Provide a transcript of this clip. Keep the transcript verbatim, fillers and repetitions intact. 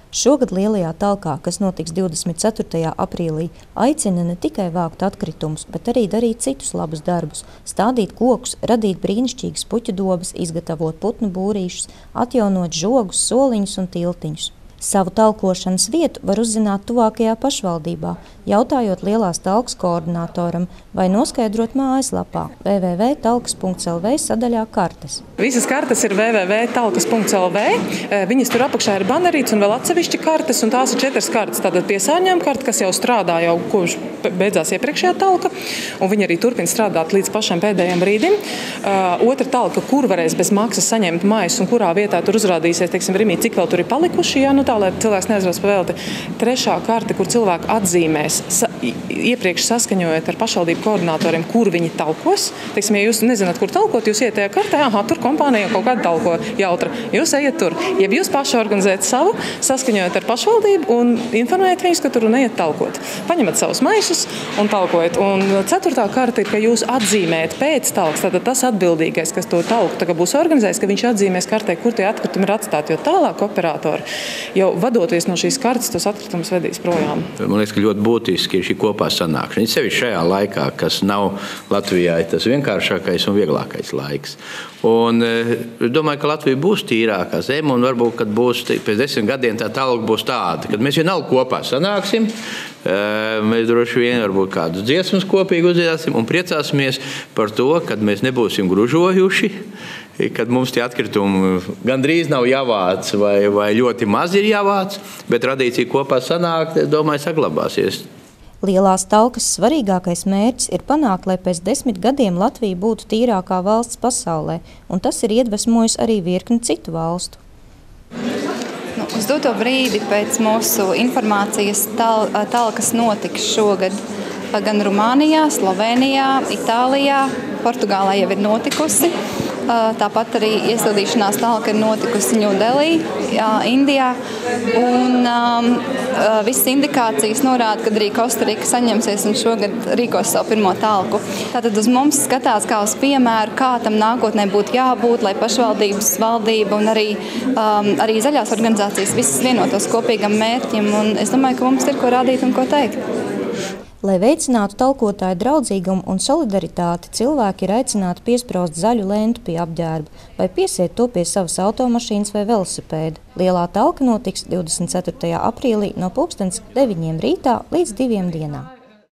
Šogad lielajā talkā, kas notiks divdesmit ceturtajā aprīlī, aicina ne tikai vākt atkritumus, bet arī darīt citus labus darbus, stādīt kokus, radīt brīnišķīgas puķu dobas, izgatavot putnu būrīšus, atjaunot žogus, soliņus un tiltiņus. Savu talkošanas vietu var uzzināt tuvākajā pašvaldībā, jautājot Lielās talkas koordinatoram vai noskaidrot mājaslapā w w w punkt talkas punkt l v sadaļā kartes. Visas kartes ir w w w punkt talkas punkt l v. Viņas tur apakšā ir banerīts un vēl atsevišķi kartes, un tās ir četras kartes. Tātad piesārņojuma karte, kas jau strādā jau kopš beidzās iepriekšējā talka, un viņi arī turpina strādāt līdz pašam pēdējiem brīdim. Uh, otra talka, kur varēs bez maksas saņemt maisus un kurā vietā tur uzrādīsies, teiksim, Rimī, cik vēl tur ir palikuši, ja, nu tā, lai cilvēks neaizrauc pa velti. Trešā karte, kur cilvēki atzīmēs, sa, iepriekš saskaņojot ar pašvaldību koordinatoriem, kur viņi talkos. Teiksim, ja jūs nezināt, kur talkot, jūs iet tajā kartē, aha, tur kompānija kaut kāda talko jautra. Jūs ejat tur. Ja jūs paši organizējat savu, saskaņojot ar pašvaldību un informējat viņus, ka tur neiet talkot. Paņemat savus maisus un talkojat. Un ceturtā karte ir, ka jūs atzīmējat pēc talks, tātad tas atbildīgais, kas to talku tagad būs organizējis, ka viņš atzīmēs kartē, kur tie atkritumi ir atstāti, jo tālāk operatori jau vadoties no šīs kartes, tos atkritumus vedīs projām. Man liekas, ka ļoti būtiski ir šī kopā sanākšana. Sevišķi šajā laikā, kas nav Latvijā tas vienkāršākais un vieglākais laiks. Un es domāju, ka Latvija būs tīrākā zeme, un varbūt, kad būs pēc desmit gadiem tā talka būs tāda, kad mēs vienalga kopā sanāksim, mēs droši vien varbūt kādus dziesmas kopīgi uzdziedāsim un priecāsimies par to, kad mēs nebūsim gružojuši, kad mums tie atkritumi gandrīz nav jāvāc vai, vai ļoti maz ir jāvāc, bet tradīcija kopā sanākt, es domāju, saglabāsies. Lielās talkas svarīgākais mērķis ir panākt, lai pēc desmit gadiem Latvija būtu tīrākā valsts pasaulē, un tas ir iedvesmojis arī virkni citu valstu. Nu, uz doto brīdi pēc mūsu informācijas tal, talkas notiks šogad gan Rumānijā, Slovenijā, Itālijā, Portugālē jau ir notikusi. Tāpat arī iestādīšanās talka ir notikusi Ņūdelī, Indijā. Un um, visas indikācijas norāda, ka arī Kostarika saņemsies un šogad rīkos savu pirmo talku. Tātad uz mums skatās kā uz piemēru, kā tam nākotnē būtu jābūt, lai pašvaldības, valdība un arī, um, arī zaļās organizācijas visas vienotos kopīgam mērķim. Un es domāju, ka mums ir ko rādīt un ko teikt. Lai veicinātu talkotāju draudzīgumu un solidaritāti, cilvēki ir aicināti piespraust zaļu lentu pie apģērba vai piesiet to pie savas automašīnas vai velosipēda. Lielā talka notiks divdesmit ceturtajā aprīlī no pulkstens deviņiem rītā līdz diviem dienā.